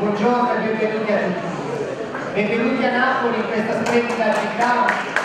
Buongiorno e benvenuti a tutti. Benvenuti a Napoli, in questa splendida città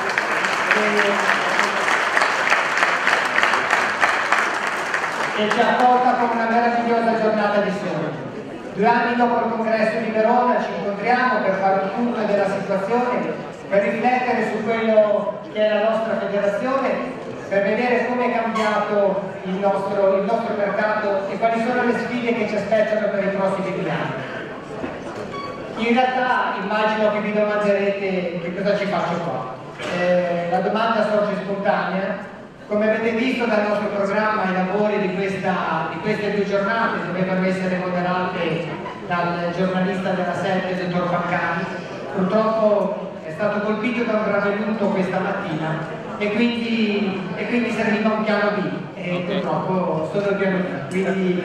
che ci accolta con una meravigliosa giornata di sole. 2 anni dopo il congresso di Verona ci incontriamo per fare un punto della situazione, per riflettere su quello che è la nostra federazione, per vedere come è cambiato il nostro mercato e quali sono le sfide che ci aspettano per i prossimi 2 anni. In realtà immagino che vi domanderete che cosa ci faccio qua. La domanda sorge spontanea. Come avete visto dal nostro programma, i lavori di queste 2 giornate dovevano essere moderate dal giornalista della 7, dottor Pancani. Purtroppo è stato colpito da un grave lutto questa mattina e quindi serviva un piano B e purtroppo sono il piano B. Quindi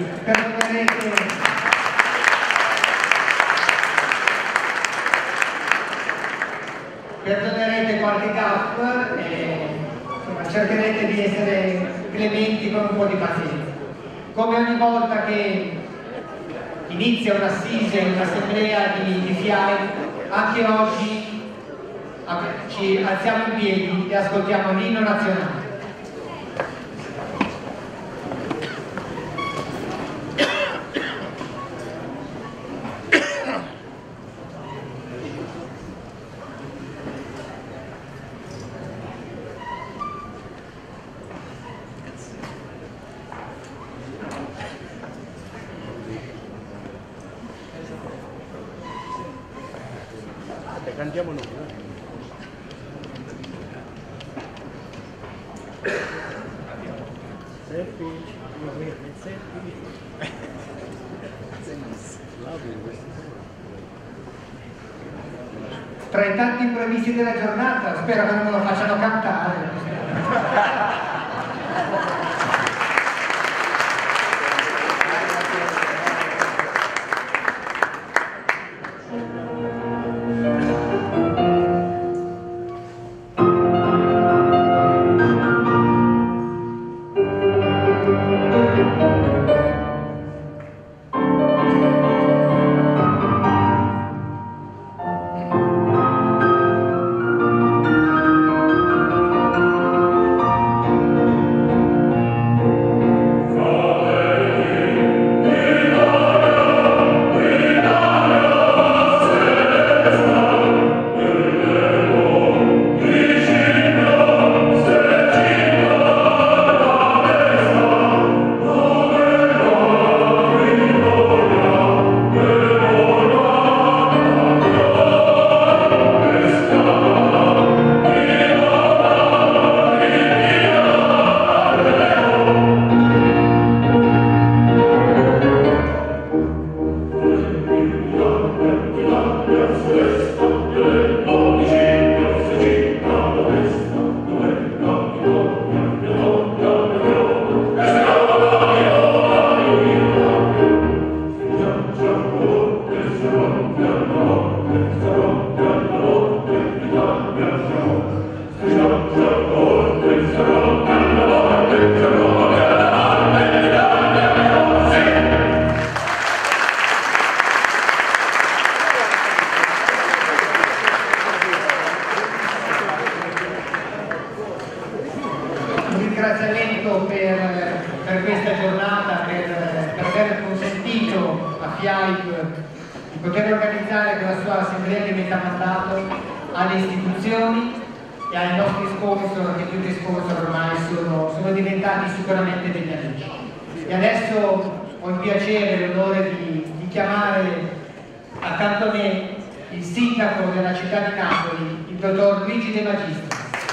perdonerete qualche gaffe e cercherete di essere clementi con un po' di pazienza. Come ogni volta che inizia un'assise, un'assemblea di FIAI, anche oggi ci alziamo in piedi e ascoltiamo l'inno nazionale. Cantiamo noi. Tra i tanti imprevisti della giornata, spero che non me lo facciano cantare. Per questa giornata, per aver consentito a FIAIP di poter organizzare quella sua assemblea di metà mandato, alle istituzioni e ai nostri sponsor, che più che sponsor ormai sono diventati sicuramente degli amici. E adesso ho il piacere e l'onore di chiamare accanto a me il sindaco della città di Napoli, il dottor Luigi De Magistris.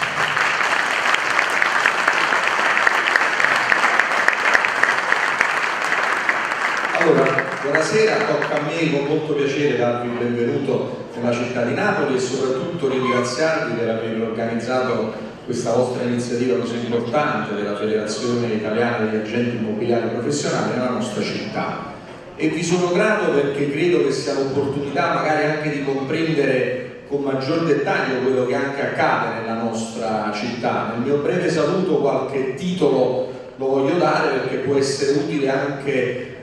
Allora, buonasera, tocca a me con molto piacere darvi il benvenuto nella città di Napoli e soprattutto ringraziarvi per aver organizzato questa vostra iniziativa così importante della Federazione Italiana degli Agenti Immobiliari Professionali nella nostra città. E vi sono grato perché credo che sia l'opportunità magari anche di comprendere con maggior dettaglio quello che anche accade nella nostra città. Nel mio breve saluto qualche titolo lo voglio dare perché può essere utile anche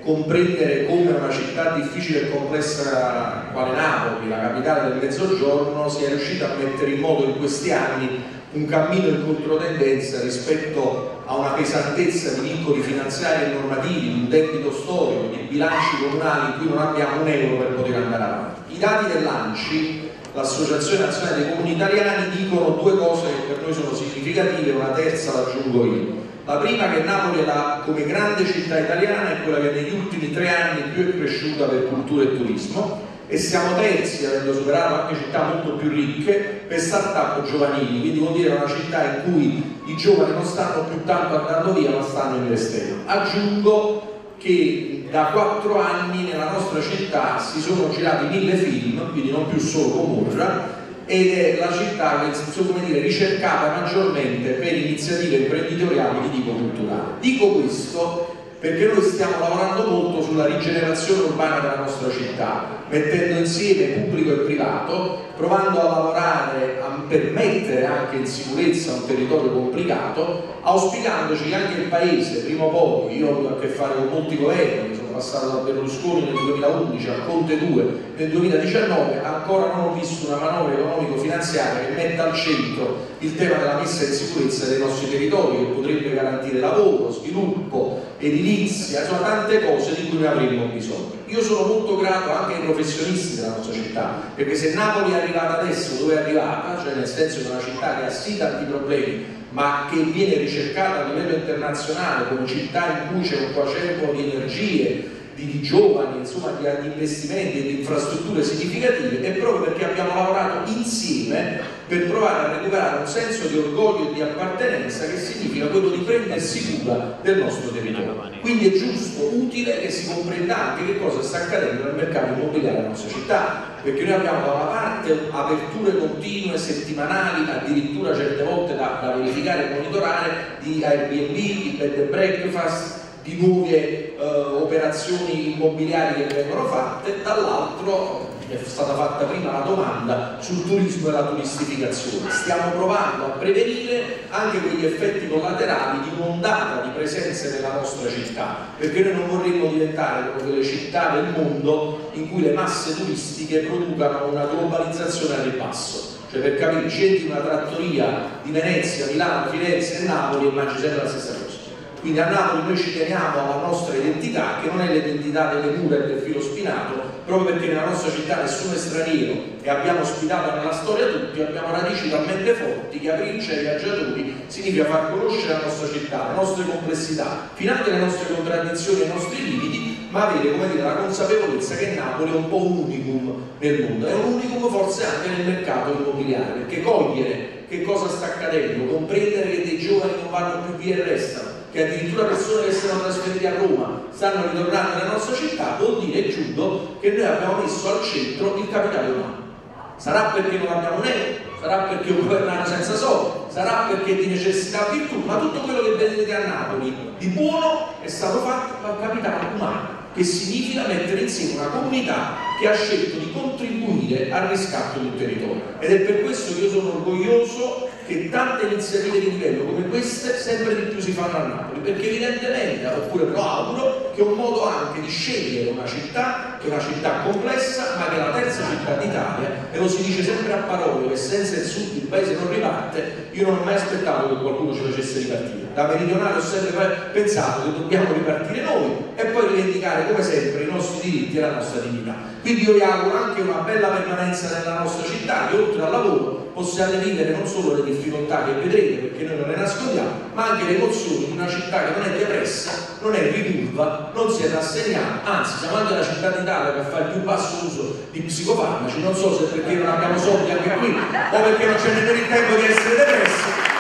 comprendere come una città difficile e complessa quale Napoli, la capitale del Mezzogiorno, sia riuscita a mettere in moto in questi anni un cammino in controtendenza rispetto a una pesantezza di vincoli finanziari e normativi, di un debito storico, di bilanci comunali in cui non abbiamo un euro per poter andare avanti. I dati dell'ANCI, l'Associazione Nazionale dei Comuni Italiani, dicono due cose che per noi sono significative, una terza l'aggiungo io. La prima, che Napoli come grande città italiana è quella che negli ultimi 3 anni più è cresciuta per cultura e turismo, e siamo terzi, avendo superato anche città molto più ricche, per start-up giovanili, quindi vuol dire una città in cui i giovani non stanno più tanto andando via ma stanno investendo. Aggiungo che da 4 anni nella nostra città si sono girati 1000 film, quindi non più solo Gomorra, ed è la città che, come dire, ricercata maggiormente per iniziative imprenditoriali di tipo culturale. Dico questo perché noi stiamo lavorando molto sulla rigenerazione urbana della nostra città, mettendo insieme pubblico e privato, provando a lavorare per mettere anche in sicurezza un territorio complicato, auspicandoci che anche il Paese, prima o poi, io ho avuto a che fare con molti governi, sono passato da Berlusconi nel 2011 a Conte 2 nel 2019, ancora non ho visto una manovra economico-finanziaria che metta al centro il tema della messa in sicurezza dei nostri territori, che potrebbe garantire lavoro, sviluppo, edilizia, insomma tante cose di cui noi avremmo bisogno. Io sono molto grato anche ai professionisti della nostra città, perché se Napoli è arrivata adesso dove è arrivata, cioè nel senso di una città che ha sì tanti problemi, ma che viene ricercata a livello internazionale come città in cui c'è un quacervo di energie, di giovani, insomma di investimenti e di infrastrutture significative, è proprio perché abbiamo lavorato insieme per provare a recuperare un senso di orgoglio e di appartenenza, che significa quello di prendersi cura del nostro territorio. Quindi è giusto, utile che si comprenda anche che cosa sta accadendo nel mercato immobiliare della nostra città, perché noi abbiamo da una parte aperture continue, settimanali, addirittura certe volte da verificare e monitorare, di Airbnb, di bed and breakfast, di nuove operazioni immobiliari che vengono fatte, dall'altro è stata fatta prima la domanda sul turismo e la turistificazione. Stiamo provando a prevenire anche quegli effetti collaterali di un'ondata di presenze nella nostra città, perché noi non vorremmo diventare come quelle città del mondo in cui le masse turistiche producano una globalizzazione al ribasso. Cioè, per capire, scendi una trattoria di Venezia, Milano, Firenze e Napoli e mangi sempre la stessa cosa. Quindi a Napoli noi ci teniamo alla nostra identità, che non è l'identità delle mura e del filo spinato, proprio perché nella nostra città nessuno è straniero e abbiamo ospitato nella storia tutti, abbiamo radici talmente forti che aprirci ai viaggiatori significa far conoscere la nostra città, le nostre complessità, finanche le nostre contraddizioni e i nostri limiti, ma avere, come dire, la consapevolezza che Napoli è un po' un unicum nel mondo, è un unicum forse anche nel mercato immobiliare, perché cogliere che cosa sta accadendo, comprendere che dei giovani non vanno più via e restano, che addirittura persone che si sono trasferite a Roma stanno ritornando nella nostra città, vuol dire, giusto, che noi abbiamo messo al centro il capitale umano. Sarà perché non abbiamo un euro, sarà perché un governato senza soldi, sarà perché di necessità virtù, ma tutto quello che vedete a Napoli di buono è stato fatto dal capitale umano, che significa mettere insieme una comunità che ha scelto di contribuire al riscatto del territorio. Ed è per questo che io sono orgoglioso che tante iniziative di livello come queste sempre di più si fanno a Napoli, perché evidentemente, oppure me lo auguro, che è un modo anche di scegliere una città che è una città complessa, ma che è la terza città d'Italia, e lo si dice sempre a parole che senza il sud il paese non riparte. Io non ho mai aspettato che qualcuno ci facesse ripartire. Da meridionale ho sempre pensato che dobbiamo ripartire noi e poi rivendicare come sempre i nostri diritti e la nostra dignità. Quindi io vi auguro anche una bella permanenza nella nostra città, che oltre al lavoro possiate vivere non solo le difficoltà che vedrete, perché noi non le nascondiamo, ma anche le emozioni di una città che non è depressa, non è ridurva, non si è rassegnata, anzi siamo anche la città d'Italia che fa il più basso uso di psicofarmaci, non so se perché non abbiamo soldi anche qui o perché non c'è nemmeno il tempo di essere depressi.